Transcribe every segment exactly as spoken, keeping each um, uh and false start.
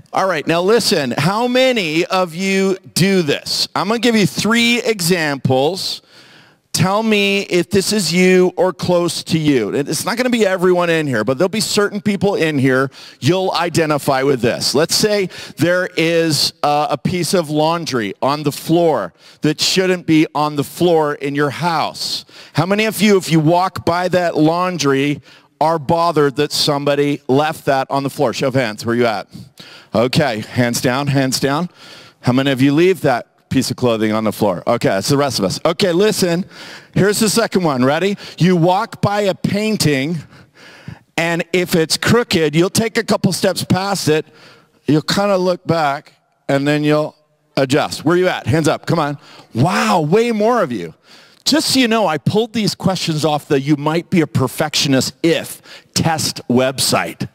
All right, now listen, how many of you do this? I'm going to give you three examples. Tell me if this is you or close to you. It's not going to be everyone in here, but there'll be certain people in here you'll identify with this. Let's say there is uh, a piece of laundry on the floor that shouldn't be on the floor in your house. How many of you, if you walk by that laundry, are bothered that somebody left that on the floor? Show of hands. Where are you at? Okay, hands down, hands down. How many of you leave that piece of clothing on the floor? Okay, that's the rest of us. Okay, listen. Here's the second one. Ready? You walk by a painting, and if it's crooked, you'll take a couple steps past it. You'll kind of look back, and then you'll adjust. Where are you at? Hands up. Come on. Wow, way more of you. Just so you know, I pulled these questions off the You Might Be a Perfectionist If test website.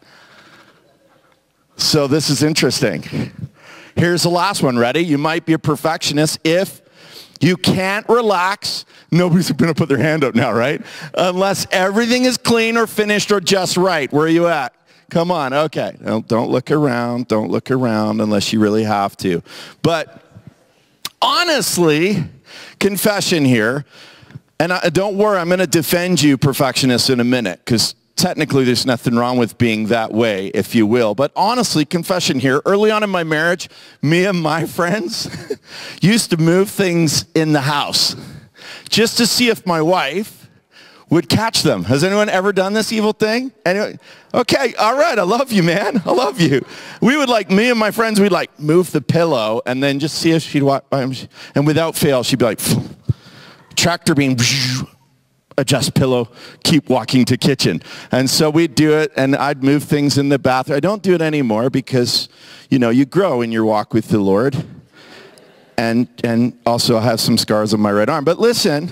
So this is interesting. Here's the last one. Ready? You might be a perfectionist if you can't relax. Nobody's going to put their hand up now, right? Unless everything is clean or finished or just right. Where are you at? Come on. Okay. Don't, don't look around. Don't look around unless you really have to. But honestly, confession here, and I, don't worry, I'm going to defend you perfectionists in a minute, because technically there's nothing wrong with being that way, if you will. But honestly, confession here, early on in my marriage, me and my friends used to move things in the house just to see if my wife would catch them. Has anyone ever done this evil thing? Anyway, okay, all right, I love you, man. I love you. We would like, me and my friends, we'd like move the pillow and then just see if she'd walk by, and without fail, she'd be like, tractor beam, adjust pillow, keep walking to kitchen. And so we'd do it, and I'd move things in the bathroom. I don't do it anymore because, you know, you grow in your walk with the Lord. And, and also I have some scars on my right arm. But listen,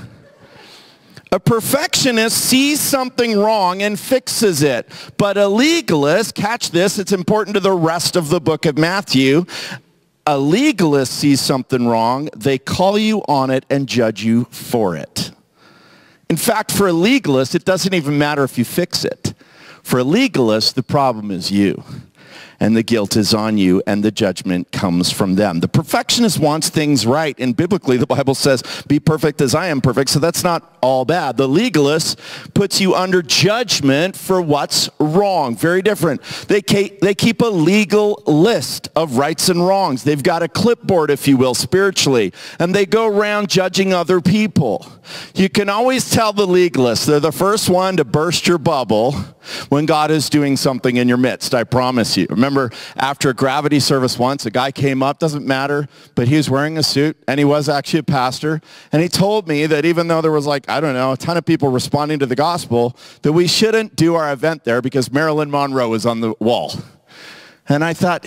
a perfectionist sees something wrong and fixes it. But a legalist, catch this, it's important to the rest of the book of Matthew. A legalist sees something wrong, they call you on it and judge you for it. In fact, for a legalist, it doesn't even matter if you fix it. For a legalist, the problem is you. And the guilt is on you, and the judgment comes from them. The perfectionist wants things right, and biblically the Bible says, be perfect as I am perfect, so that's not all bad. The legalist puts you under judgment for what's wrong. Very different. They they keep a legal list of rights and wrongs. They've got a clipboard, if you will, spiritually, and they go around judging other people. You can always tell the legalist, they're the first one to burst your bubble when God is doing something in your midst, I promise you. Remember, after a gravity service once, a guy came up, doesn't matter, but he was wearing a suit, and he was actually a pastor, and he told me that even though there was like, I don't know, a ton of people responding to the gospel, that we shouldn't do our event there because Marilyn Monroe was on the wall. And I thought,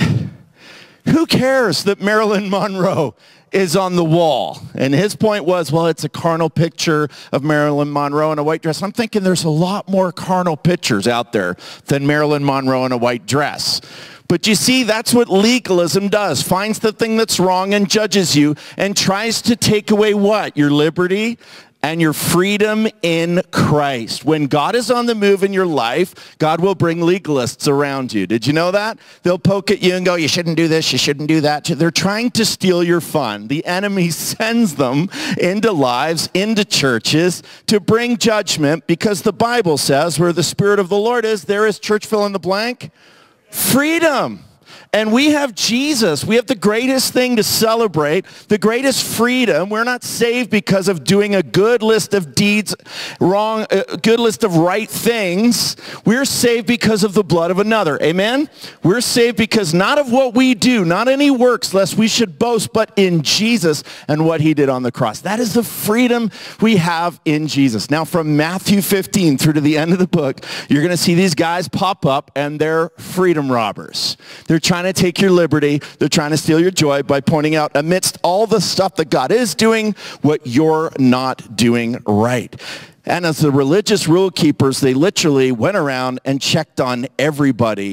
who cares that Marilyn Monroe is on the wall? And his point was, well, it's a carnal picture of Marilyn Monroe in a white dress. I'm thinking there's a lot more carnal pictures out there than Marilyn Monroe in a white dress. But you see, that's what legalism does. Finds the thing that's wrong and judges you and tries to take away what? Your liberty and your freedom in Christ. When God is on the move in your life, God will bring legalists around you. Did you know that? They'll poke at you and go, you shouldn't do this, you shouldn't do that. They're trying to steal your fun. The enemy sends them into lives, into churches, to bring judgment, because the Bible says where the Spirit of the Lord is, there is, church fill in the blank, freedom. And we have Jesus. We have the greatest thing to celebrate, the greatest freedom. We're not saved because of doing a good list of deeds, wrong, a good list of right things. We're saved because of the blood of another. Amen? We're saved because not of what we do, not any works, lest we should boast, but in Jesus and what he did on the cross. That is the freedom we have in Jesus. Now, from Matthew fifteen through to the end of the book, you're going to see these guys pop up, and they're freedom robbers. They're trying to take your liberty. They're trying to steal your joy by pointing out, amidst all the stuff that God is doing, what you're not doing right. And as the religious rule keepers, they literally went around and checked on everybody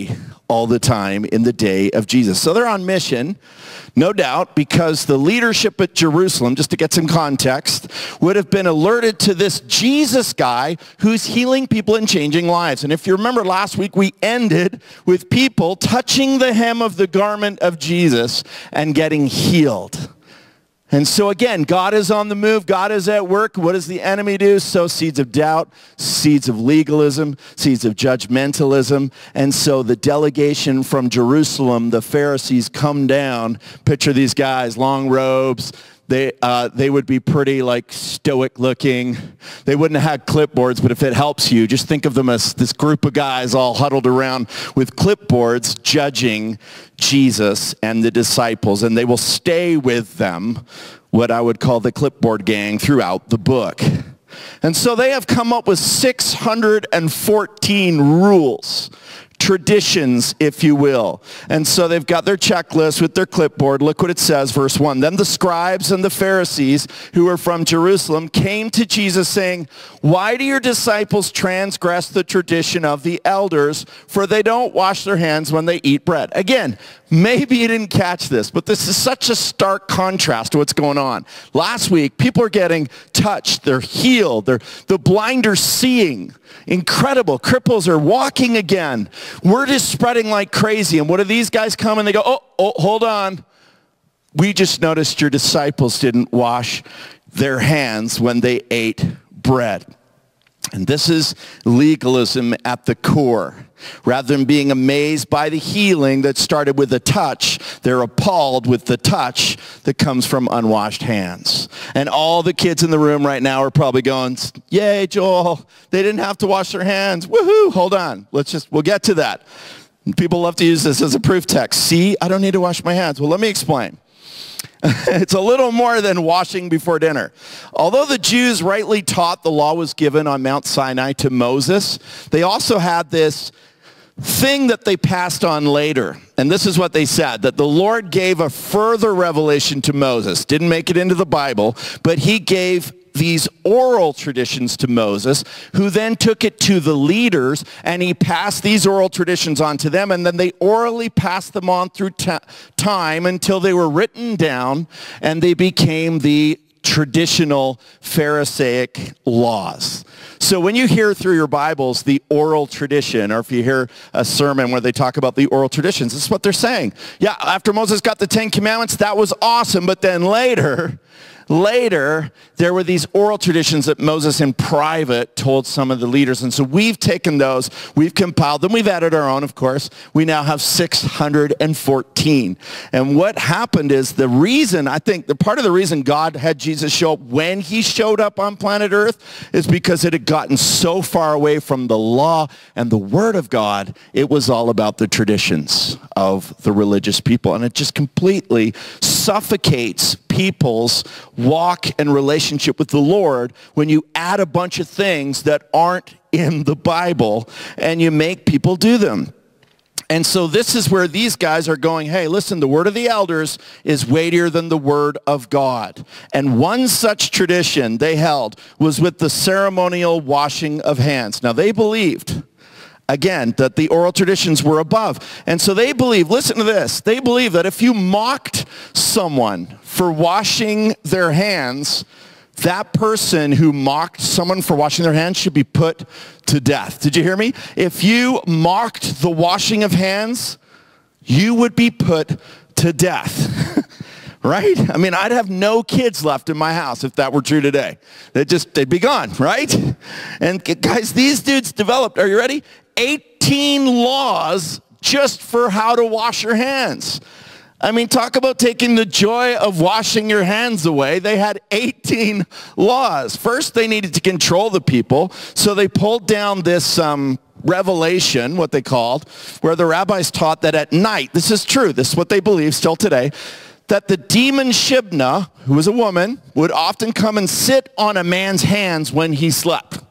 all the time in the day of Jesus. So they're on mission, no doubt, because the leadership at Jerusalem, just to get some context, would have been alerted to this Jesus guy who's healing people and changing lives. And if you remember last week, we ended with people touching the hem of the garment of Jesus and getting healed. And so again, God is on the move. God is at work. What does the enemy do? Sow seeds of doubt, seeds of legalism, seeds of judgmentalism. And so the delegation from Jerusalem, the Pharisees, come down. Picture these guys, long robes. They, uh, they would be pretty like stoic looking. They wouldn't have had clipboards, but if it helps you, just think of them as this group of guys all huddled around with clipboards judging Jesus and the disciples. And they will stay with them, what I would call the clipboard gang, throughout the book. And so they have come up with six hundred fourteen rules, traditions, if you will. And so they've got their checklist with their clipboard. Look what it says, verse one. Then the scribes and the Pharisees, who were from Jerusalem, came to Jesus saying, "Why do your disciples transgress the tradition of the elders? For they don't wash their hands when they eat bread." Again, maybe you didn't catch this, but this is such a stark contrast to what's going on. Last week, people are getting touched. They're healed. They're, the blind are seeing. Incredible. Cripples are walking again. Word is spreading like crazy. And what do these guys come and they go, oh, oh, hold on. We just noticed your disciples didn't wash their hands when they ate bread. And this is legalism at the core. Rather than being amazed by the healing that started with a touch, they're appalled with the touch that comes from unwashed hands. And all the kids in the room right now are probably going, yay, Joel, they didn't have to wash their hands. Woohoo, hold on. Let's just, we'll get to that. People love to use this as a proof text. See, I don't need to wash my hands. Well, let me explain. It's a little more than washing before dinner. Although the Jews rightly taught the law was given on Mount Sinai to Moses, they also had this thing that they passed on later. And this is what they said, that the Lord gave a further revelation to Moses. Didn't make it into the Bible, but he gave these oral traditions to Moses, who then took it to the leaders, and he passed these oral traditions on to them, and then they orally passed them on through time until they were written down, and they became the traditional Pharisaic laws. So when you hear through your Bibles the oral tradition, or if you hear a sermon where they talk about the oral traditions, this is what they're saying. Yeah, after Moses got the Ten Commandments, that was awesome, but then later... Later, there were these oral traditions that Moses in private told some of the leaders. And so we've taken those, we've compiled them, we've added our own, of course. We now have six hundred fourteen. And what happened is the reason, I think, the part of the reason God had Jesus show up when he showed up on planet Earth is because it had gotten so far away from the law and the Word of God, it was all about the traditions of the religious people. And it just completely suffocates people's walk and relationship with the Lord when you add a bunch of things that aren't in the Bible and you make people do them. And so this is where these guys are going, hey, listen, the word of the elders is weightier than the word of God. And one such tradition they held was with the ceremonial washing of hands. Now they believed, again, that the oral traditions were above. And so they believe, listen to this, they believe that if you mocked someone for washing their hands, that person who mocked someone for washing their hands should be put to death. Did you hear me? If you mocked the washing of hands, you would be put to death. Right? I mean, I'd have no kids left in my house if that were true today. They'd just, they'd be gone, right? And guys, these dudes developed, are you ready? eighteen laws just for how to wash your hands. I mean, talk about taking the joy of washing your hands away. They had eighteen laws. First, they needed to control the people, so they pulled down this um, revelation, what they called, where the rabbis taught that at night, this is true, this is what they believe still today, that the demon Shibna, who was a woman, would often come and sit on a man's hands when he slept.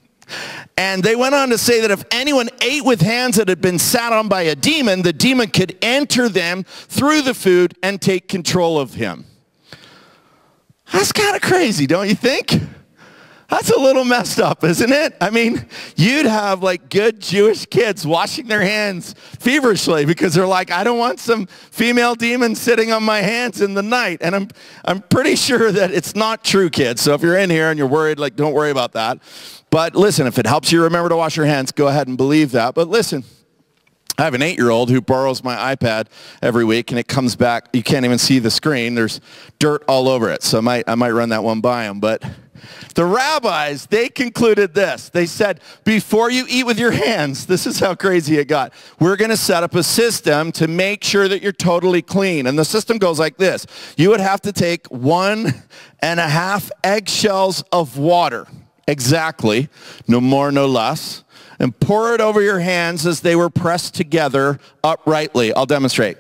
And they went on to say that if anyone ate with hands that had been sat on by a demon, the demon could enter them through the food and take control of him. That's kind of crazy, don't you think? That's a little messed up, isn't it? I mean, you'd have like good Jewish kids washing their hands feverishly because they're like, I don't want some female demon sitting on my hands in the night. And I'm, I'm pretty sure that it's not true, kids. So if you're in here and you're worried, like, don't worry about that. But listen, if it helps you remember to wash your hands, go ahead and believe that. But listen, I have an eight-year-old who borrows my iPad every week, and it comes back. You can't even see the screen. There's dirt all over it. So I might, I might run that one by him. But the rabbis, they concluded this. They said, before you eat with your hands, this is how crazy it got. We're going to set up a system to make sure that you're totally clean. And the system goes like this. You would have to take one and a half eggshells of water, exactly, no more, no less, and pour it over your hands as they were pressed together uprightly. I'll demonstrate.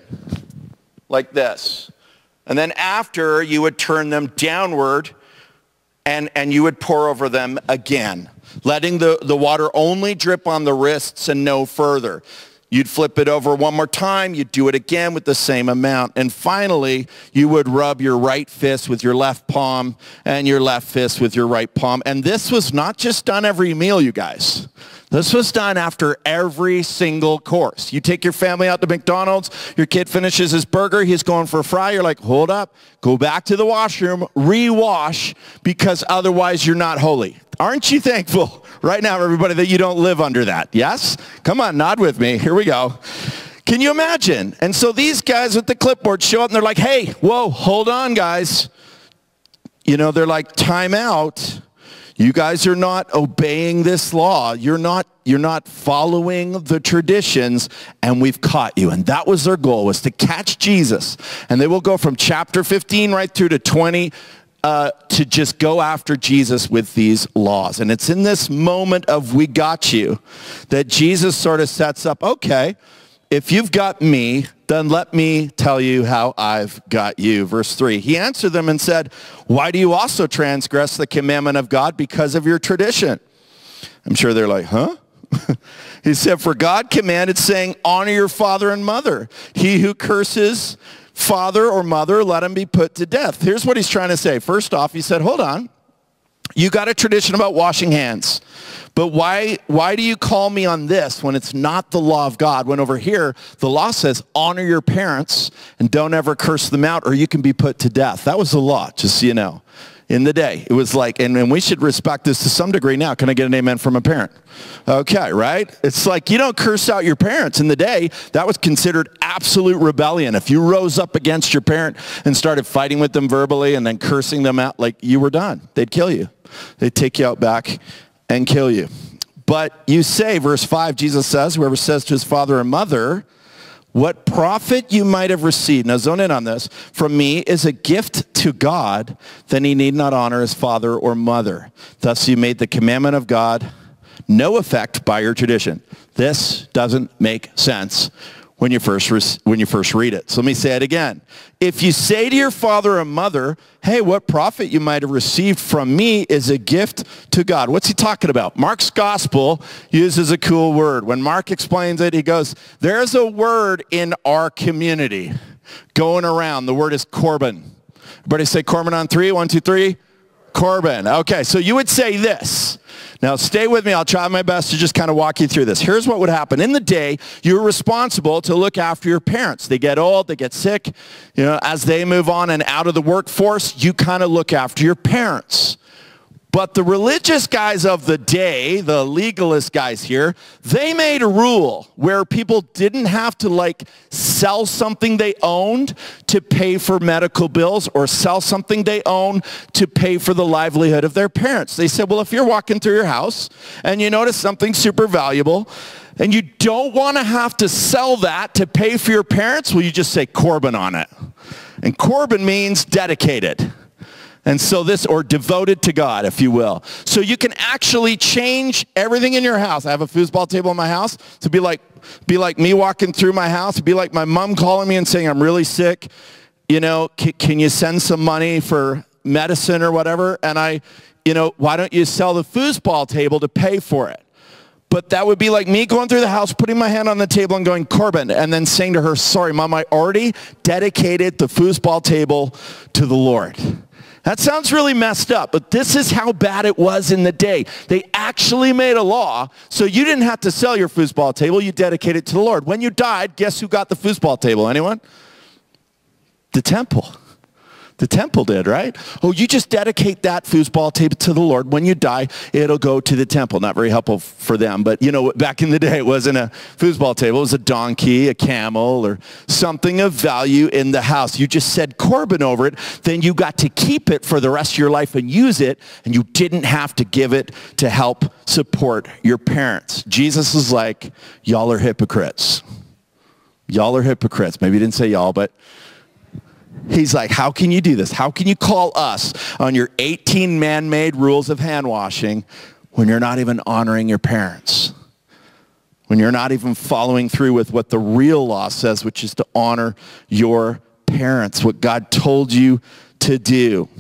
Like this. And then after, you would turn them downward, and, and you would pour over them again, letting the, the water only drip on the wrists and no further. You'd flip it over one more time. You'd do it again with the same amount. And finally, you would rub your right fist with your left palm and your left fist with your right palm. And this was not just done every meal, you guys. This was done after every single course. You take your family out to McDonald's, your kid finishes his burger, he's going for a fry, you're like, hold up, go back to the washroom, re-wash, because otherwise you're not holy. Aren't you thankful right now, everybody, that you don't live under that? Yes? Come on, nod with me. Here we go. Can you imagine? And so these guys with the clipboard show up and they're like, hey, whoa, hold on, guys. You know, they're like, time out. You guys are not obeying this law. You're not, you're not following the traditions, and we've caught you. And that was their goal, was to catch Jesus. And they will go from chapter fifteen right through to twenty uh, to just go after Jesus with these laws. And it's in this moment of we got you that Jesus sort of sets up, okay, if you've got me, then let me tell you how I've got you. Verse three, he answered them and said, why do you also transgress the commandment of God because of your tradition? I'm sure they're like, huh? He said, for God commanded, saying, honor your father and mother. He who curses father or mother, let him be put to death. Here's what he's trying to say. First off, he said, hold on. You got a tradition about washing hands. But why, why do you call me on this when it's not the law of God? When over here, the law says, honor your parents and don't ever curse them out or you can be put to death. That was the law, just so you know. In the day, it was like, and, and we should respect this to some degree now. Can I get an amen from a parent? Okay, right? It's like you don't curse out your parents. In the day, that was considered absolute rebellion. If you rose up against your parent and started fighting with them verbally and then cursing them out, like you were done. They'd kill you. They'd take you out back and kill you. But you say, verse five, Jesus says, whoever says to his father or mother, what profit you might have received, now zone in on this, from me is a gift to God, then he need not honor his father or mother. Thus you made the commandment of God no effect by your tradition. This doesn't make sense when you first when you first read it. So let me say it again. If you say to your father or mother, hey, what profit you might have received from me is a gift to God. What's he talking about? Mark's gospel uses a cool word. When Mark explains it, he goes, there's a word in our community going around. The word is Corban. Everybody say Corban on three. One, two, three. Corban. Okay, so you would say this. Now, stay with me. I'll try my best to just kind of walk you through this. Here's what would happen. In the day, you're responsible to look after your parents. They get old, they get sick. You know, as they move on and out of the workforce, you kind of look after your parents. But the religious guys of the day, the legalist guys here, they made a rule where people didn't have to like sell something they owned to pay for medical bills or sell something they own to pay for the livelihood of their parents. They said, well, if you're walking through your house and you notice something super valuable and you don't want to have to sell that to pay for your parents, well, you just say Corban on it. And Corban means dedicated. And so this, or devoted to God, if you will. So you can actually change everything in your house. I have a foosball table in my house to be like, be like me walking through my house, be like my mom calling me and saying, I'm really sick. You know, can, can you send some money for medicine or whatever? And I, you know, why don't you sell the foosball table to pay for it? But that would be like me going through the house, putting my hand on the table and going, Corban, and then saying to her, sorry, Mom, I already dedicated the foosball table to the Lord. That sounds really messed up, but this is how bad it was in the day. They actually made a law, so you didn't have to sell your foosball table. You dedicate it to the Lord. When you died, guess who got the foosball table? Anyone? The temple. The temple did, right? Oh, you just dedicate that foosball table to the Lord. When you die, it'll go to the temple. Not very helpful for them, but you know, back in the day, it wasn't a foosball table. It was a donkey, a camel, or something of value in the house. You just said Corbin over it. Then you got to keep it for the rest of your life and use it, and you didn't have to give it to help support your parents. Jesus is like, y'all are hypocrites. Y'all are hypocrites. Maybe he didn't say y'all, but he's like, how can you do this? How can you call us on your eighteen man-made rules of hand washing when you're not even honoring your parents? When you're not even following through with what the real law says, which is to honor your parents, what God told you to do.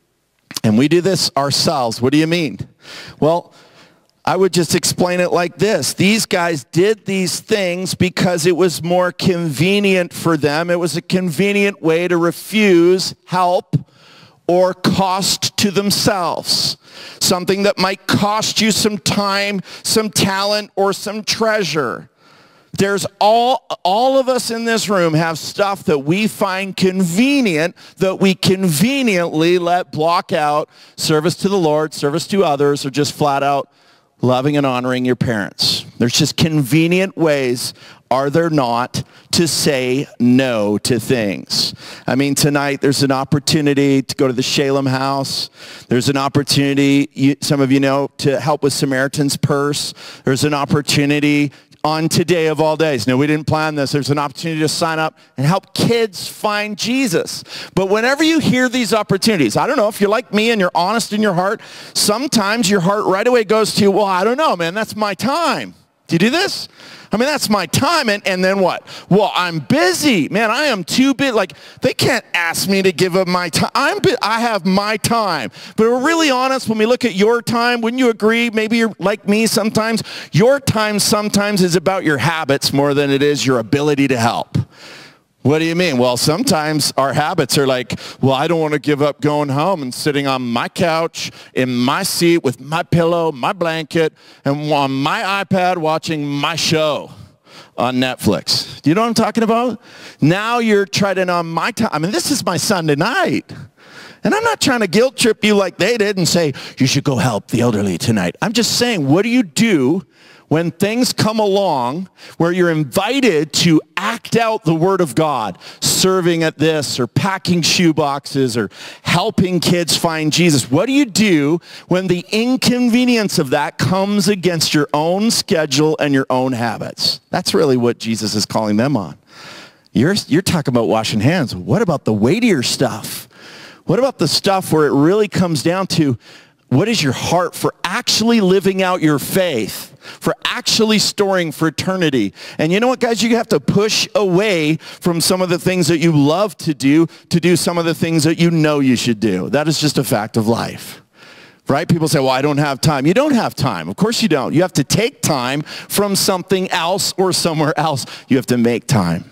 And we do this ourselves. What do you mean? Well, I would just explain it like this. These guys did these things because it was more convenient for them. It was a convenient way to refuse help or cost to themselves. Something that might cost you some time, some talent, or some treasure. There's all, all of us in this room have stuff that we find convenient, that we conveniently let block out service to the Lord, service to others, or just flat out loving and honoring your parents. There's just convenient ways, are there not, to say no to things. I mean, tonight there's an opportunity to go to the Shalem house. There's an opportunity, you, some of you know, to help with Samaritan's Purse. There's an opportunity on today of all days. No, we didn't plan this. There's an opportunity to sign up and help kids find Jesus. But whenever you hear these opportunities, I don't know if you're like me and you're honest in your heart, sometimes your heart right away goes to, well, I don't know, man, that's my time. Do you do this? I mean, that's my time, and, and then what? Well, I'm busy. Man, I am too busy. Like, they can't ask me to give up my time. I'm I have my time. But we're really honest, when we look at your time, wouldn't you agree? Maybe you're like me sometimes. Your time sometimes is about your habits more than it is your ability to help. What do you mean? Well, sometimes our habits are like, well, I don't want to give up going home and sitting on my couch, in my seat with my pillow, my blanket, and on my iPad watching my show on Netflix. Do you know what I'm talking about? Now you're treading on my time. I mean, this is my Sunday night. And I'm not trying to guilt trip you like they did and say, you should go help the elderly tonight. I'm just saying, what do you do when things come along where you're invited to act out the Word of God, serving at this or packing shoe boxes or helping kids find Jesus? What do you do when the inconvenience of that comes against your own schedule and your own habits? That's really what Jesus is calling them on. You're, you're talking about washing hands. What about the weightier stuff? What about the stuff where it really comes down to, what is your heart for actually living out your faith, for actually storing for eternity? And you know what, guys? You have to push away from some of the things that you love to do to do some of the things that you know you should do. That is just a fact of life. Right? People say, well, I don't have time. You don't have time. Of course you don't. You have to take time from something else or somewhere else. You have to make time.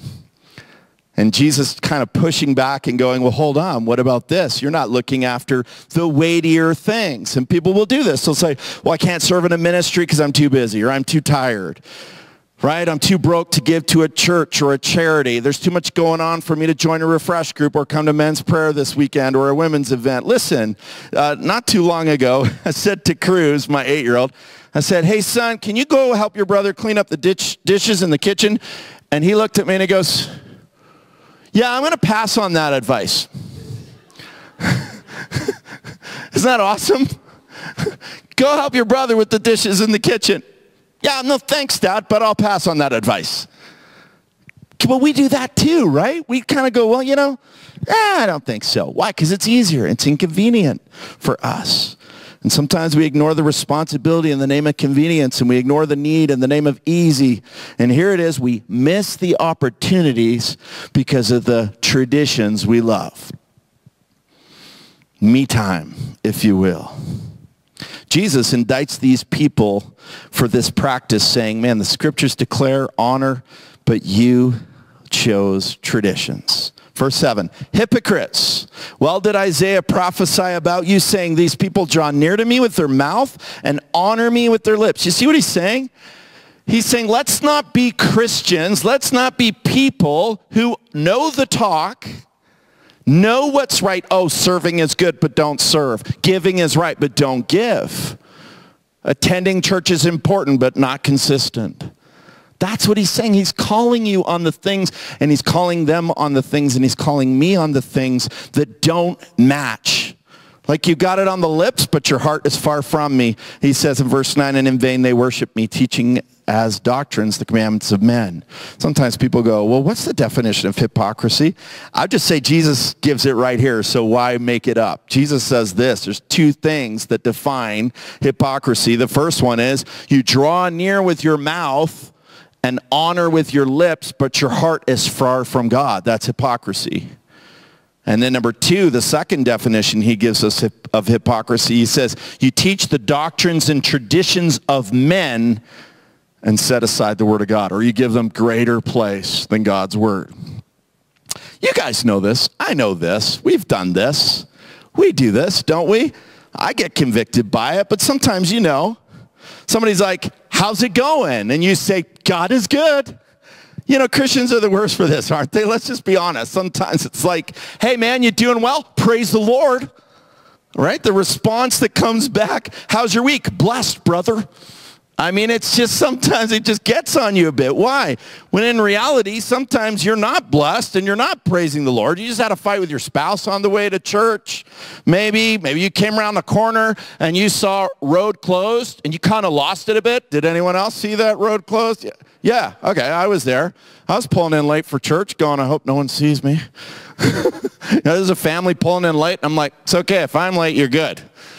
And Jesus kind of pushing back and going, well, hold on, what about this? You're not looking after the weightier things. And people will do this. They'll say, well, I can't serve in a ministry because I'm too busy or I'm too tired. Right? I'm too broke to give to a church or a charity. There's too much going on for me to join a refresh group or come to men's prayer this weekend or a women's event. Listen, uh, not too long ago, I said to Cruz, my eight-year-old, I said, hey, son, can you go help your brother clean up the ditch, dishes in the kitchen? And he looked at me and he goes, yeah, I'm going to pass on that advice. Isn't that awesome? Go help your brother with the dishes in the kitchen. Yeah, no thanks, Dad, but I'll pass on that advice. Well, we do that too, right? We kind of go, well, you know, eh, I don't think so. Why? Because it's easier. It's inconvenient for us. And sometimes we ignore the responsibility in the name of convenience, and we ignore the need in the name of easy. And here it is, we miss the opportunities because of the traditions we love. Me time, if you will. Jesus indicts these people for this practice, saying, man, the scriptures declare honor, but you chose traditions. Verse seven, hypocrites. Well, did Isaiah prophesy about you, saying, these people draw near to me with their mouth and honor me with their lips. You see what he's saying? He's saying, let's not be Christians. Let's not be people who know the talk, know what's right. Oh, serving is good, but don't serve. Giving is right, but don't give. Attending church is important, but not consistent. That's what he's saying. He's calling you on the things, and he's calling them on the things, and he's calling me on the things that don't match. Like you got it on the lips, but your heart is far from me. He says in verse nine, and in vain they worship me, teaching as doctrines the commandments of men. Sometimes people go, well, what's the definition of hypocrisy? I'd just say Jesus gives it right here, so why make it up? Jesus says this. There's two things that define hypocrisy. The first one is you draw near with your mouth and honor with your lips, but your heart is far from God. That's hypocrisy. And then number two, the second definition he gives us of hypocrisy, he says, you teach the doctrines and traditions of men and set aside the word of God, or you give them greater place than God's word. You guys know this. I know this. We've done this. We do this, don't we? I get convicted by it, but sometimes, you know, somebody's like, how's it going? And you say, God is good. You know, Christians are the worst for this, aren't they? Let's just be honest. Sometimes it's like, hey, man, you doing well? Praise the Lord. Right? The response that comes back, how's your week? Blessed, brother. I mean, it's just sometimes it just gets on you a bit. Why? When in reality, sometimes you're not blessed and you're not praising the Lord. You just had a fight with your spouse on the way to church. Maybe, maybe you came around the corner and you saw road closed and you kind of lost it a bit. Did anyone else see that road closed? Yeah. Yeah, okay, I was there. I was pulling in late for church going, I hope no one sees me. You know, there's a family pulling in late. I'm like, it's okay, if I'm late, you're good.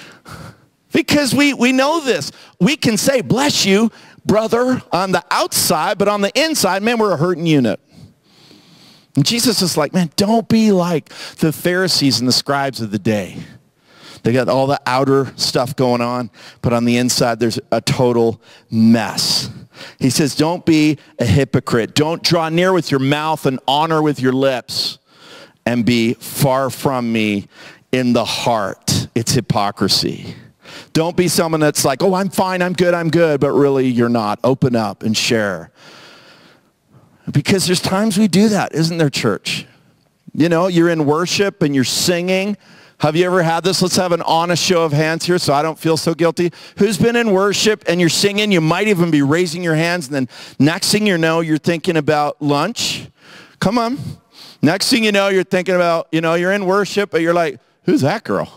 Because we, we know this. We can say, bless you, brother, on the outside, but on the inside, man, we're a hurting unit. And Jesus is like, man, don't be like the Pharisees and the scribes of the day. They got all the outer stuff going on, but on the inside, there's a total mess. He says, don't be a hypocrite. Don't draw near with your mouth and honor with your lips and be far from me in the heart. It's hypocrisy. Don't be someone that's like, oh, I'm fine, I'm good, I'm good, but really you're not. Open up and share. Because there's times we do that, isn't there, church? You know, you're in worship and you're singing. Have you ever had this? Let's have an honest show of hands here so I don't feel so guilty. Who's been in worship and you're singing? You might even be raising your hands, and then next thing you know, you're thinking about lunch. Come on. Next thing you know, you're thinking about, you know, you're in worship, but you're like, who's that girl?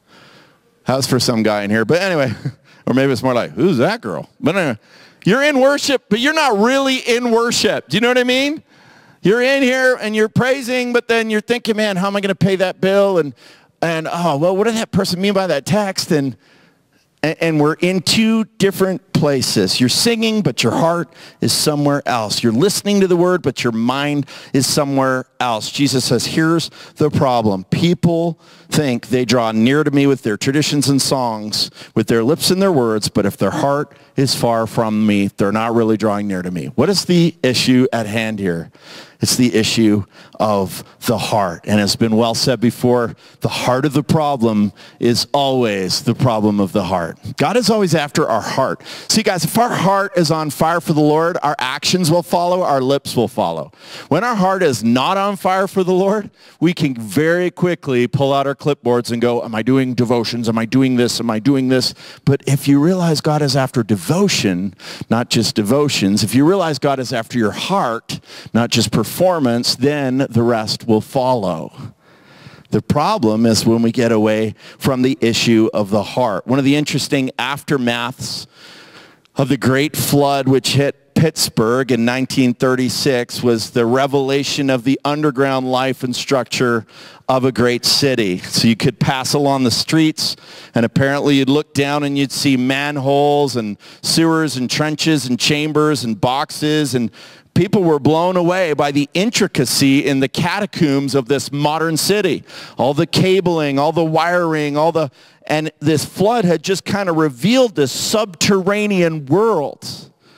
That was for some guy in here. But anyway, or maybe it's more like, who's that girl? But anyway, you're in worship, but you're not really in worship. Do you know what I mean? You're in here and you're praising, but then you're thinking, man, how am I going to pay that bill? And And, oh, well, what did that person mean by that text? And, and we're in two different places. You're singing, but your heart is somewhere else. You're listening to the word, but your mind is somewhere else. Jesus says, here's the problem. People think they draw near to me with their traditions and songs, with their lips and their words, but if their heart is far from me, they're not really drawing near to me. What is the issue at hand here? It's the issue of the heart. And it's been well said before, the heart of the problem is always the problem of the heart. God is always after our heart. See, guys, if our heart is on fire for the Lord, our actions will follow, our lips will follow. When our heart is not on fire for the Lord, we can very quickly pull out our clipboards and go, am I doing devotions? Am I doing this? Am I doing this? But if you realize God is after devotion, not just devotions, if you realize God is after your heart, not just performance, then the rest will follow. The problem is when we get away from the issue of the heart. One of the interesting aftermaths of the great flood which hit Pittsburgh in nineteen thirty-six was the revelation of the underground life and structure of a great city. So you could pass along the streets, and apparently you'd look down and you'd see manholes and sewers and trenches and chambers and boxes, and people were blown away by the intricacy in the catacombs of this modern city. All the cabling, all the wiring, all the, and this flood had just kind of revealed this subterranean world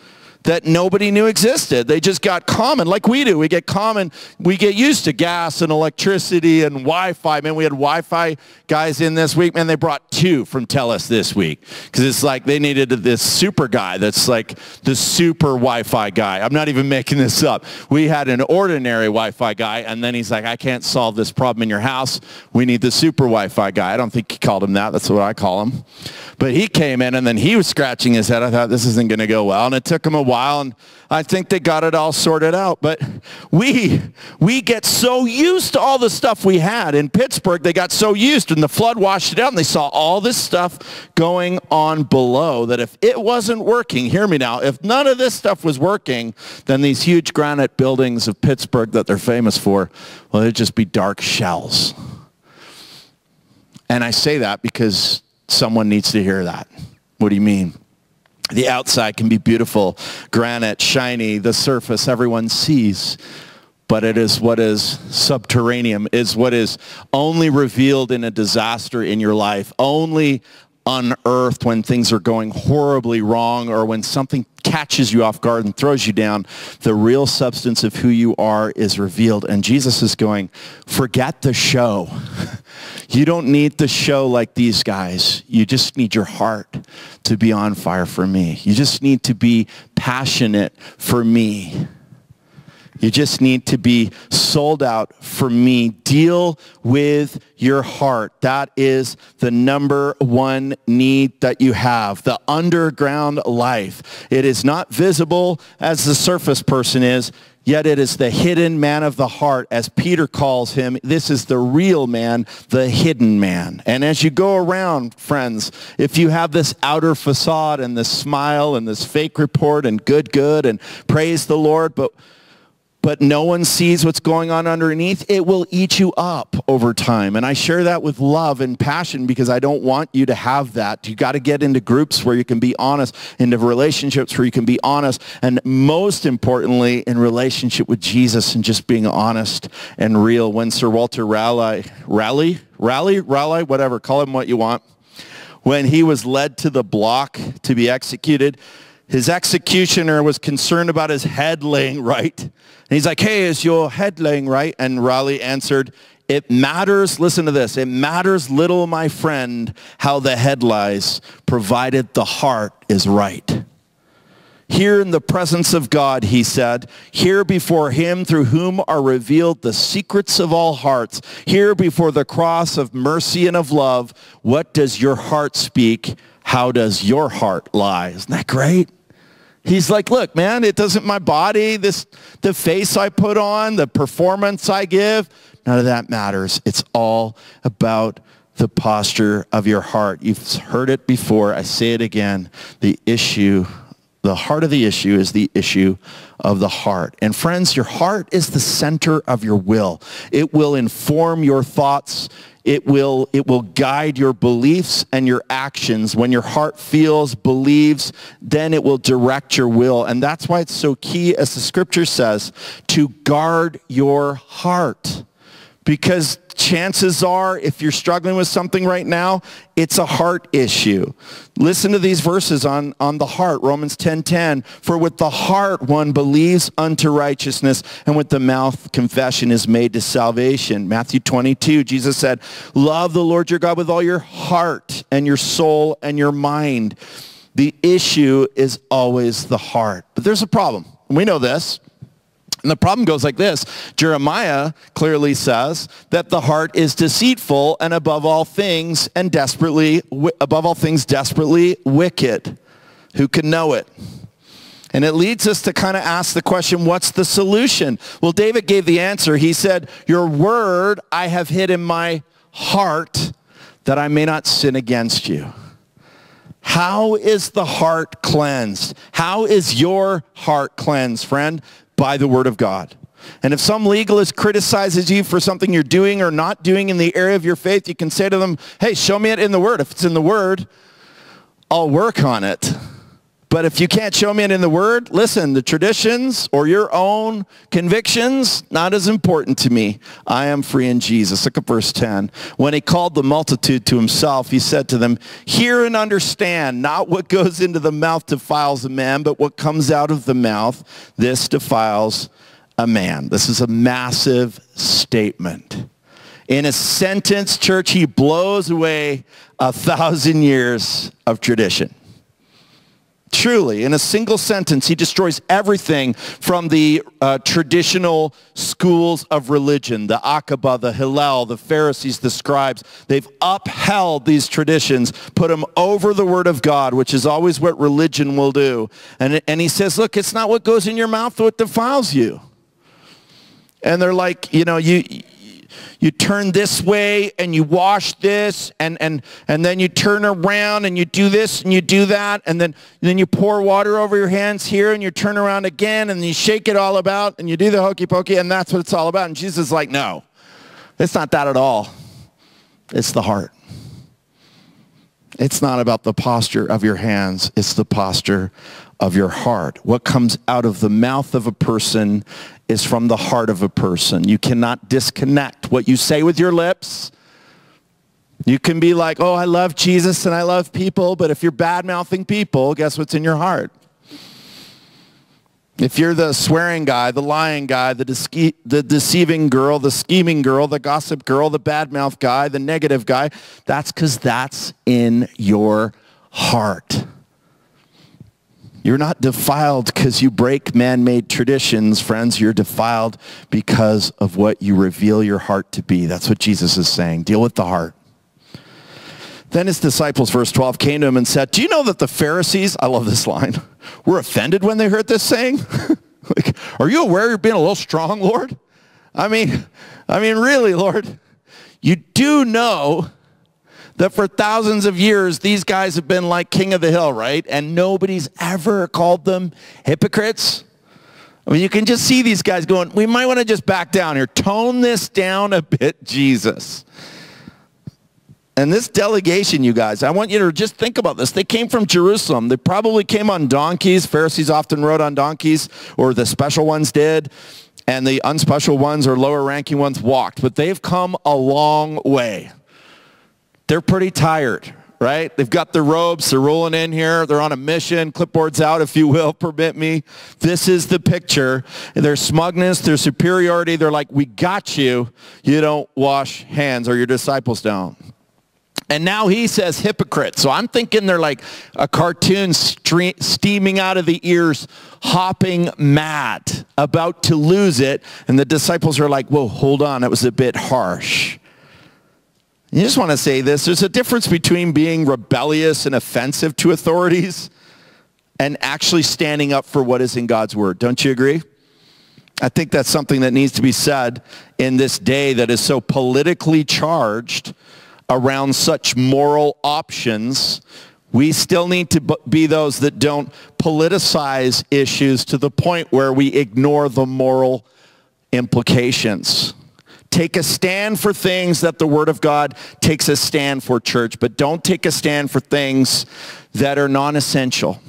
that nobody knew existed. They just got common, like we do. We get common, we get used to gas and electricity and Wi-Fi. Man, we had Wi-Fi guys in this week. Man, they brought two from TELUS this week because it's like they needed this super guy that's like the super Wi-Fi guy. I'm not even making this up. We had an ordinary Wi-Fi guy, and then he's like, I can't solve this problem in your house. We need the super Wi-Fi guy. I don't think he called him that. That's what I call him. But he came in, and then he was scratching his head. I thought, this isn't going to go well. And it took him a while, and I think they got it all sorted out. But we, we get so used to all the stuff we had. In Pittsburgh, they got so used, and the flood washed it out, and they saw all this stuff going on below that if it wasn't working, hear me now, if none of this stuff was working, then these huge granite buildings of Pittsburgh that they're famous for, well, it'd just be dark shells. And I say that because someone needs to hear that. What do you mean? The outside can be beautiful, granite, shiny, the surface everyone sees. But it is what is subterranean, is what is only revealed in a disaster in your life, only unearthed when things are going horribly wrong or when something catches you off guard and throws you down. The real substance of who you are is revealed. And Jesus is going, forget the show. You don't need the show like these guys. You just need your heart to be on fire for me. You just need to be passionate for me. You just need to be sold out for me. Deal with your heart. That is the number one need that you have. The underground life. It is not visible as the surface person is, yet it is the hidden man of the heart, as Peter calls him. This is the real man, the hidden man. And as you go around, friends, if you have this outer facade and this smile and this fake report and good, good, and praise the Lord, but but no one sees what's going on underneath, it will eat you up over time. And I share that with love and passion because I don't want you to have that. You got to get into groups where you can be honest, into relationships where you can be honest, and most importantly, in relationship with Jesus and just being honest and real. When Sir Walter Raleigh, Raleigh, Raleigh, Raleigh, whatever, call him what you want, when he was led to the block to be executed, his executioner was concerned about his head laying right. And he's like, hey, is your head laying right? And Raleigh answered, it matters, listen to this, it matters little, my friend, how the head lies, provided the heart is right. Here in the presence of God, he said, here before him through whom are revealed the secrets of all hearts, here before the cross of mercy and of love, what does your heart speak? How does your heart lie? Isn't that great? He's like, look, man, it doesn't my body, this, the face I put on, the performance I give, none of that matters. It's all about the posture of your heart. You've heard it before. I say it again. The issue, the heart of the issue is the issue of the heart. And friends, your heart is the center of your will. It will inform your thoughts. It will, it will guide your beliefs and your actions. When your heart feels, believes, then it will direct your will. And that's why it's so key, as the scripture says, to guard your heart. Because chances are, if you're struggling with something right now, it's a heart issue. Listen to these verses on, on the heart, Romans ten ten. For with the heart one believes unto righteousness, and with the mouth confession is made to salvation. Matthew twenty-two, Jesus said, love the Lord your God with all your heart and your soul and your mind. The issue is always the heart. But there's a problem. We know this. And the problem goes like this. Jeremiah clearly says that the heart is deceitful and above all things and desperately, above all things desperately wicked. Who can know it? And it leads us to kind of ask the question, what's the solution? Well, David gave the answer. He said, your word I have hid in my heart that I may not sin against you. How is the heart cleansed? How is your heart cleansed, friend? By the word of God. And if some legalist criticizes you for something you're doing or not doing in the area of your faith, you can say to them, hey, show me it in the word. If it's in the word, I'll work on it. But if you can't show me it in the Word, listen, the traditions or your own convictions, not as important to me. I am free in Jesus. Look at verse ten. When he called the multitude to himself, he said to them, hear and understand, not what goes into the mouth defiles a man, but what comes out of the mouth, this defiles a man. This is a massive statement. In a sentence, church, he blows away a thousand years of tradition. Truly, in a single sentence, he destroys everything from the uh, traditional schools of religion, the Aqaba, the Hillel, the Pharisees, the scribes. They've upheld these traditions, put them over the Word of God, which is always what religion will do. And, and he says, look, it's not what goes in your mouth what defiles you. And they're like, you know, you... You turn this way and you wash this and, and, and then you turn around and you do this and you do that and then, and then you pour water over your hands here and you turn around again and you shake it all about and you do the hokey pokey and that's what it's all about. And Jesus is like, no, it's not that at all. It's the heart. It's not about the posture of your hands. It's the posture of your heart. What comes out of the mouth of a person is from the heart of a person. You cannot disconnect what you say with your lips. You can be like, oh, I love Jesus and I love people, but if you're bad-mouthing people, guess what's in your heart? If you're the swearing guy, the lying guy, the, dece the deceiving girl, the scheming girl, the gossip girl, the bad-mouth guy, the negative guy, that's because that's in your heart. You're not defiled because you break man-made traditions, friends. You're defiled because of what you reveal your heart to be. That's what Jesus is saying. Deal with the heart. Then his disciples, verse twelve, came to him and said, do you know that the Pharisees, I love this line, were offended when they heard this saying? Like, are you aware you're being a little strong, Lord? I mean, I mean, really, Lord, you do know that for thousands of years, these guys have been like king of the hill, right? And nobody's ever called them hypocrites. I mean, you can just see these guys going, we might want to just back down here. Tone this down a bit, Jesus. And this delegation, you guys, I want you to just think about this. They came from Jerusalem. They probably came on donkeys. Pharisees often rode on donkeys, or the special ones did. And the unspecial ones or lower ranking ones walked. But they've come a long way. They're pretty tired, right? They've got their robes. They're rolling in here. They're on a mission. Clipboards out, if you will, permit me. This is the picture. Their smugness, their superiority. They're like, we got you. You don't wash hands, or your disciples don't. And now he says hypocrite. So I'm thinking they're like a cartoon steaming out of the ears, hopping mad, about to lose it. And the disciples are like, whoa, hold on. That was a bit harsh. You just want to say this. There's a difference between being rebellious and offensive to authorities and actually standing up for what is in God's word. Don't you agree? I think that's something that needs to be said in this day that is so politically charged around such moral options. We still need to be those that don't politicize issues to the point where we ignore the moral implications. Take a stand for things that the Word of God takes a stand for, church, but don't take a stand for things that are non-essential.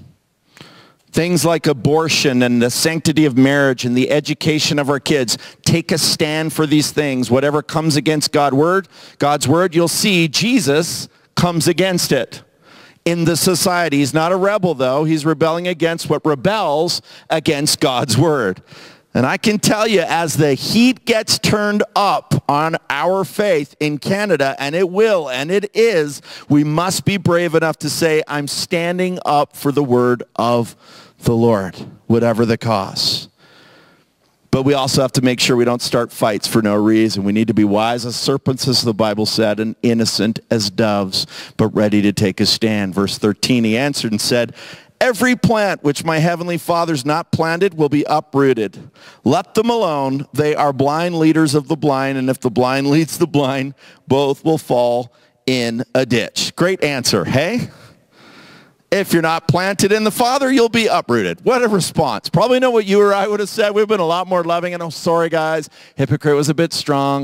Things like abortion and the sanctity of marriage and the education of our kids. Take a stand for these things. Whatever comes against God's word, God's word, you'll see Jesus comes against it in the society. He's not a rebel, though. He's rebelling against what rebels against God's word. And I can tell you, as the heat gets turned up on our faith in Canada, and it will, and it is, we must be brave enough to say, I'm standing up for the word of the Lord, whatever the cost. But we also have to make sure we don't start fights for no reason. We need to be wise as serpents, as the Bible said, and innocent as doves, but ready to take a stand. Verse thirteen, he answered and said, every plant which my heavenly Father's not planted will be uprooted. Let them alone. They are blind leaders of the blind, and if the blind leads the blind, both will fall in a ditch. Great answer, hey? If you're not planted in the Father, you'll be uprooted. What a response. Probably know what you or I would have said. We've been a lot more loving. And oh, sorry, guys. Hypocrite was a bit strong.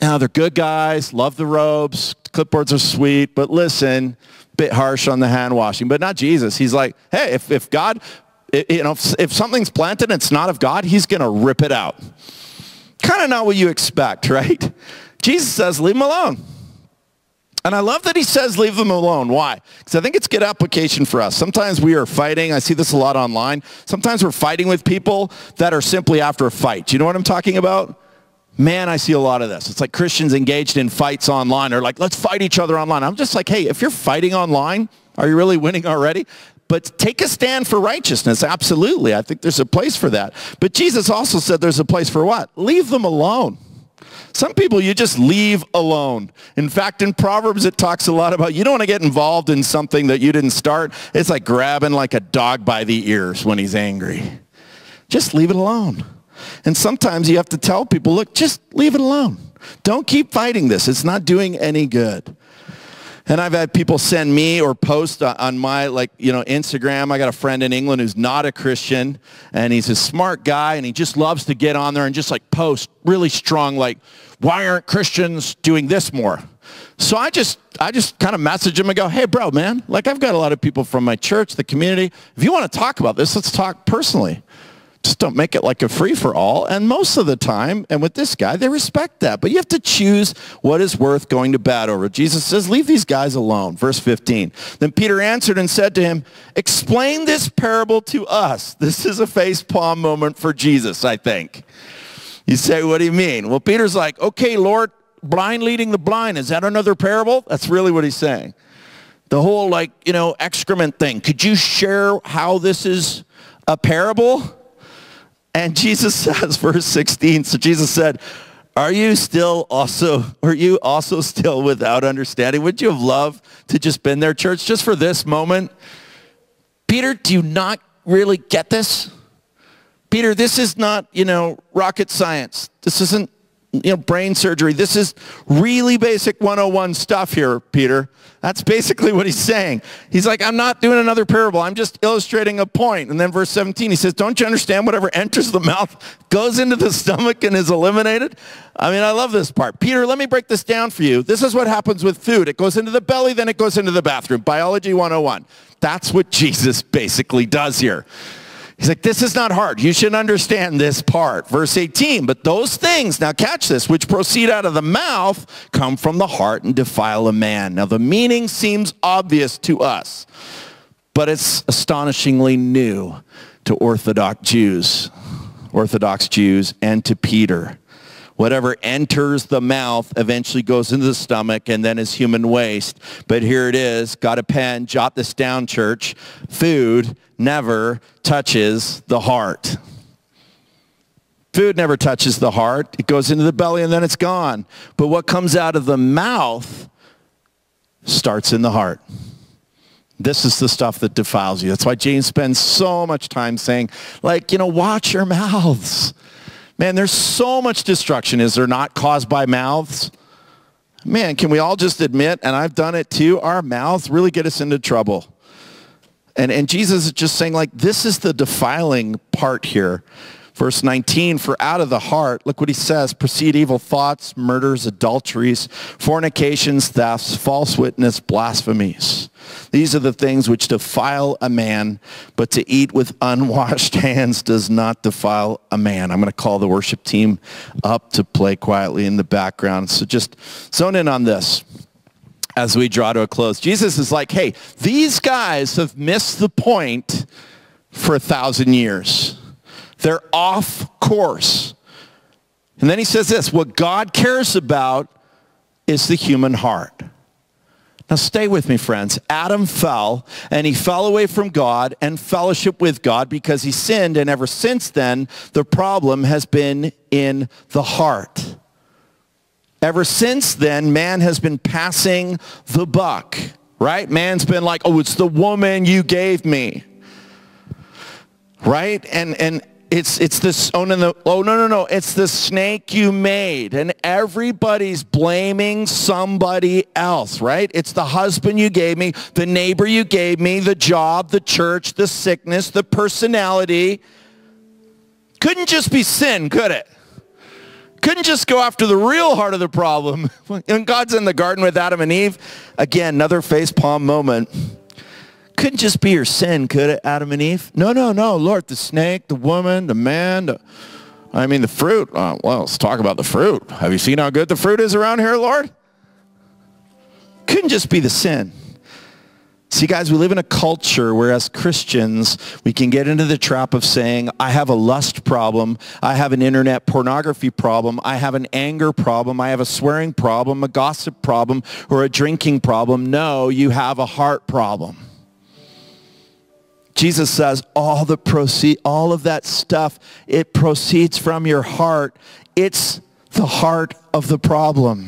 Now, they're good guys, love the robes, clipboards are sweet, but listen, bit harsh on the hand washing, but not Jesus. He's like, hey, if, if God, you know, if, if something's planted and it's not of God, he's going to rip it out. Kind of not what you expect, right? Jesus says, leave them alone. And I love that he says, leave them alone. Why? Because I think it's good application for us. Sometimes we are fighting. I see this a lot online. Sometimes we're fighting with people that are simply after a fight. Do you know what I'm talking about? Man, I see a lot of this. It's like Christians engaged in fights online. They're like, let's fight each other online. I'm just like, hey, if you're fighting online, are you really winning already? But take a stand for righteousness. Absolutely. I think there's a place for that. But Jesus also said there's a place for what? Leave them alone. Some people you just leave alone. In fact, in Proverbs, it talks a lot about you don't want to get involved in something that you didn't start. It's like grabbing like a dog by the ears when he's angry. Just leave it alone. And sometimes you have to tell people, look, just leave it alone. Don't keep fighting this. It's not doing any good. And I've had people send me or post on my, like, you know, Instagram. I got a friend in England who's not a Christian, and he's a smart guy, and he just loves to get on there and just, like, post really strong, like, why aren't Christians doing this more? So I just, I just kind of message him and go, hey, bro, man, like, I've got a lot of people from my church, the community. If you want to talk about this, let's talk personally. Just don't make it like a free-for-all. And most of the time, and with this guy, they respect that. But you have to choose what is worth going to bat over. Jesus says, leave these guys alone. Verse fifteen. Then Peter answered and said to him, explain this parable to us. This is a face-palm moment for Jesus, I think. You say, what do you mean? Well, Peter's like, okay, Lord, blind leading the blind. Is that another parable? That's really what he's saying. The whole, like, you know, excrement thing. Could you share how this is a parable? And Jesus says, verse sixteen, so Jesus said, are you still also, are you also still without understanding? Would you have loved to just been there, church, just for this moment? Peter, do you not really get this? Peter, this is not, you know, rocket science. This isn't, you know, brain surgery. This is really basic one oh one stuff here, Peter. That's basically what he's saying. He's like, I'm not doing another parable. I'm just illustrating a point. And then verse seventeen, he says, don't you understand whatever enters the mouth goes into the stomach and is eliminated? I mean, I love this part. Peter, let me break this down for you. This is what happens with food. It goes into the belly, then it goes into the bathroom. Biology one oh one. That's what Jesus basically does here. He's like, this is not hard. You should understand this part. Verse eighteen, but those things, now catch this, which proceed out of the mouth come from the heart and defile a man. Now the meaning seems obvious to us, but it's astonishingly new to Orthodox Jews, Orthodox Jews, and to Peter. Whatever enters the mouth eventually goes into the stomach and then is human waste. But here it is. Got a pen. Jot this down, church. Food never touches the heart. Food never touches the heart. It goes into the belly and then it's gone. But what comes out of the mouth starts in the heart. This is the stuff that defiles you. That's why James spends so much time saying, like, you know, watch your mouths. Man, there's so much destruction, is there not, caused by mouths? Man, can we all just admit, and I've done it too, our mouths really get us into trouble. And, and Jesus is just saying, like, this is the defiling part here. Verse nineteen, for out of the heart, look what he says, proceed evil thoughts, murders, adulteries, fornications, thefts, false witness, blasphemies. These are the things which defile a man, but to eat with unwashed hands does not defile a man. I'm going to call the worship team up to play quietly in the background. So just zone in on this as we draw to a close. Jesus is like, hey, these guys have missed the point for a thousand years. They're off course. And then he says this, what God cares about is the human heart. Now stay with me, friends. Adam fell, and he fell away from God and fellowship with God because he sinned, and ever since then, the problem has been in the heart. Ever since then, man has been passing the buck, right? Man's been like, oh, it's the woman you gave me, right? And, and, It's it's this, oh, no, no, oh, no, no, no, it's the snake you made. And everybody's blaming somebody else, right? It's the husband you gave me, the neighbor you gave me, the job, the church, the sickness, the personality. Couldn't just be sin, could it? Couldn't just go after the real heart of the problem. When God's in the garden with Adam and Eve, again, another facepalm moment. Couldn't just be your sin, could it, Adam and Eve? No, no, no, Lord, the snake, the woman, the man, the, I mean, the fruit. Uh, well, let's talk about the fruit. Have you seen how good the fruit is around here, Lord? Couldn't just be the sin. See, guys, we live in a culture where as Christians, we can get into the trap of saying, I have a lust problem, I have an internet pornography problem, I have an anger problem, I have a swearing problem, a gossip problem, or a drinking problem. No, you have a heart problem. Jesus says all the proceed, all of that stuff, it proceeds from your heart. It's the heart of the problem.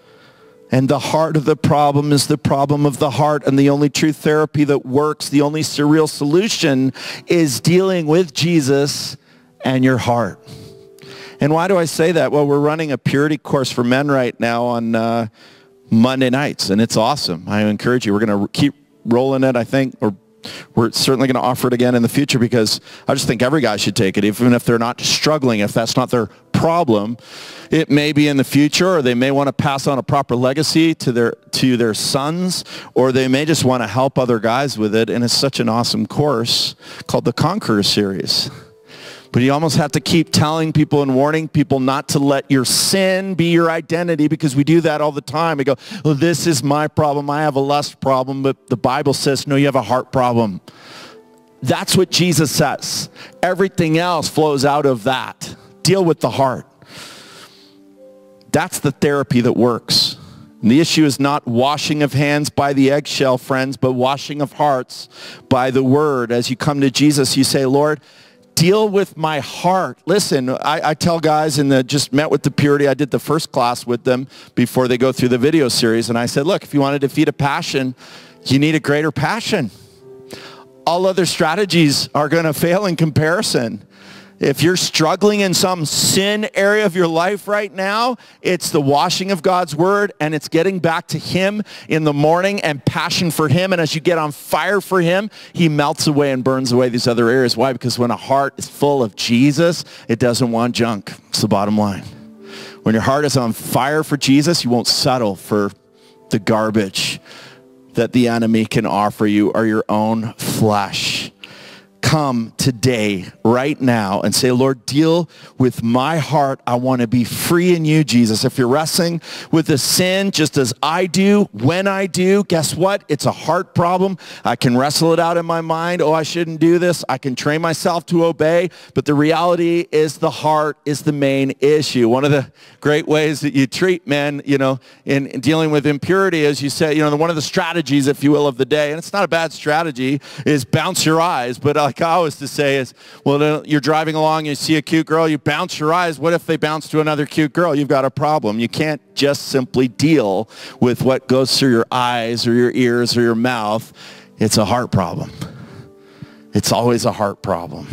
And the heart of the problem is the problem of the heart. And the only true therapy that works, the only surreal solution is dealing with Jesus and your heart. And why do I say that? Well, we're running a purity course for men right now on uh, Monday nights. And it's awesome. I encourage you. We're going to keep rolling it, I think, or we're certainly going to offer it again in the future, because I just think every guy should take it, even if they're not struggling, if that's not their problem. It may be in the future, or they may want to pass on a proper legacy to their to their sons, or they may just want to help other guys with it. And it's such an awesome course called the Conqueror Series. But you almost have to keep telling people and warning people not to let your sin be your identity, because we do that all the time. We go, well, this is my problem. I have a lust problem. But the Bible says, no, you have a heart problem. That's what Jesus says. Everything else flows out of that. Deal with the heart. That's the therapy that works. And the issue is not washing of hands by the eggshell, friends, but washing of hearts by the word. As you come to Jesus, you say, Lord, deal with my heart. Listen, I, I tell guys in the, just met with the purity, I did the first class with them before they go through the video series. And I said, look, if you want to defeat a passion, you need a greater passion. All other strategies are going to fail in comparison. If you're struggling in some sin area of your life right now, it's the washing of God's word, and it's getting back to him in the morning and passion for him. And as you get on fire for him, he melts away and burns away these other areas. Why? Because when a heart is full of Jesus, it doesn't want junk. It's the bottom line. When your heart is on fire for Jesus, you won't settle for the garbage that the enemy can offer you or your own flesh. Come today, right now, and say, Lord, deal with my heart. I want to be free in you, Jesus. If you're wrestling with the sin, just as I do, when I do, guess what? It's a heart problem. I can wrestle it out in my mind. Oh, I shouldn't do this. I can train myself to obey. But the reality is the heart is the main issue. One of the great ways that you treat men, you know, in, in dealing with impurity, as you say, you know, one of the strategies, if you will, of the day, and it's not a bad strategy, is bounce your eyes. But like I always to say is, well, you're driving along, you see a cute girl, you bounce your eyes. What if they bounce to another cute girl? You've got a problem. You can't just simply deal with what goes through your eyes or your ears or your mouth. It's a heart problem. It's always a heart problem.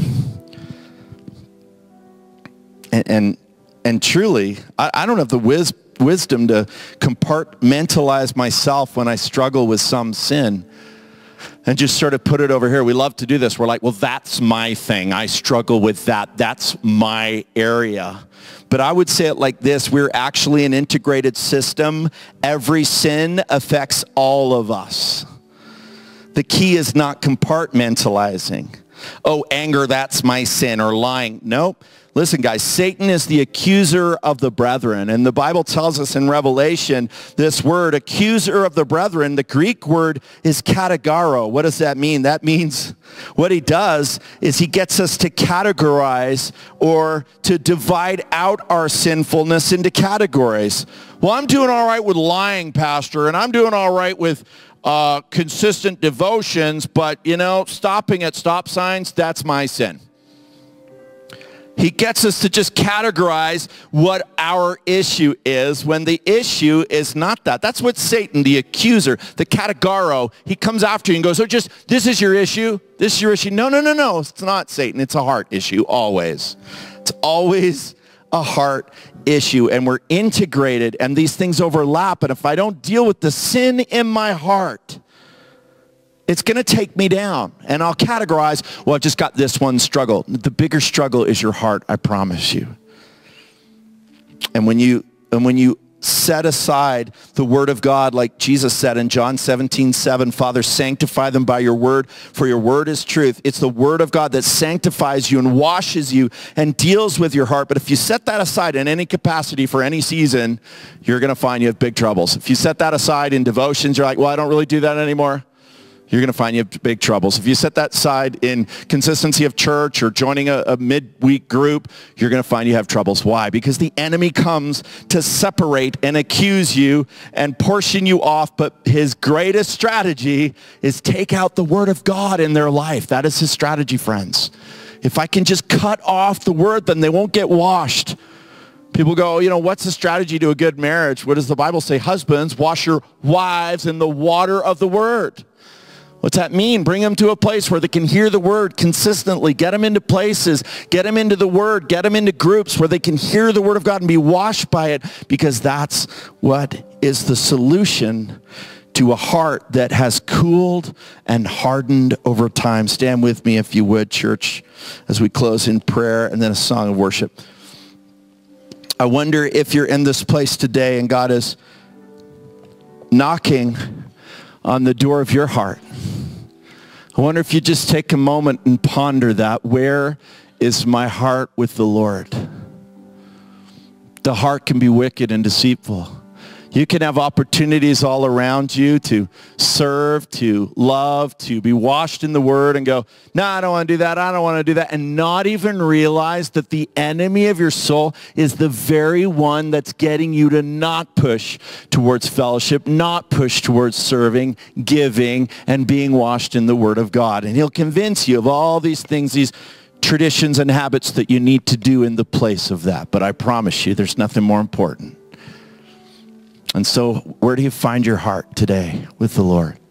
And and, and truly, I, I don't have the wis wisdom to compartmentalize myself when I struggle with some sin and just sort of put it over here. We love to do this. We're like, well, that's my thing. I struggle with that. That's my area. But I would say it like this. We're actually an integrated system. Every sin affects all of us. The key is not compartmentalizing. Oh, anger, that's my sin, or lying. Nope. Listen, guys, Satan is the accuser of the brethren. And the Bible tells us in Revelation, this word, accuser of the brethren, the Greek word is kategaro. What does that mean? That means what he does is he gets us to categorize or to divide out our sinfulness into categories. Well, I'm doing all right with lying, Pastor, and I'm doing all right with uh, consistent devotions, but, you know, stopping at stop signs, that's my sin. He gets us to just categorize what our issue is when the issue is not that. That's what Satan, the accuser, the categaro, he comes after you and goes, oh, just, this is your issue. This is your issue. No, no, no, no. It's not Satan. It's a heart issue, always. It's always a heart issue, and we're integrated, and these things overlap. And if I don't deal with the sin in my heart, it's going to take me down, and I'll categorize, well, I've just got this one struggle. The bigger struggle is your heart, I promise you. And when you, and when you set aside the word of God, like Jesus said in John seventeen seven, Father, sanctify them by your word, for your word is truth. It's the word of God that sanctifies you and washes you and deals with your heart. But if you set that aside in any capacity for any season, you're going to find you have big troubles. If you set that aside in devotions, you're like, well, I don't really do that anymore. You're going to find you have big troubles. If you set that aside in consistency of church or joining a, a midweek group, you're going to find you have troubles. Why? Because the enemy comes to separate and accuse you and portion you off, but his greatest strategy is take out the word of God in their life. That is his strategy, friends. If I can just cut off the word, then they won't get washed. People go, you know, what's the strategy to a good marriage? What does the Bible say? Husbands, wash your wives in the water of the word. What's that mean? Bring them to a place where they can hear the word consistently. Get them into places. Get them into the word. Get them into groups where they can hear the word of God and be washed by it, because that's what is the solution to a heart that has cooled and hardened over time. Stand with me if you would, church, as we close in prayer and then a song of worship. I wonder if you're in this place today and God is knocking on the door of your heart. I wonder if you just take a moment and ponder that. Where is my heart with the Lord? The heart can be wicked and deceitful. You can have opportunities all around you to serve, to love, to be washed in the word and go, no, I don't want to do that. I don't want to do that. And not even realize that the enemy of your soul is the very one that's getting you to not push towards fellowship, not push towards serving, giving, and being washed in the word of God. And he'll convince you of all these things, these traditions and habits that you need to do in the place of that. But I promise you, there's nothing more important. And so where do you find your heart today with the Lord?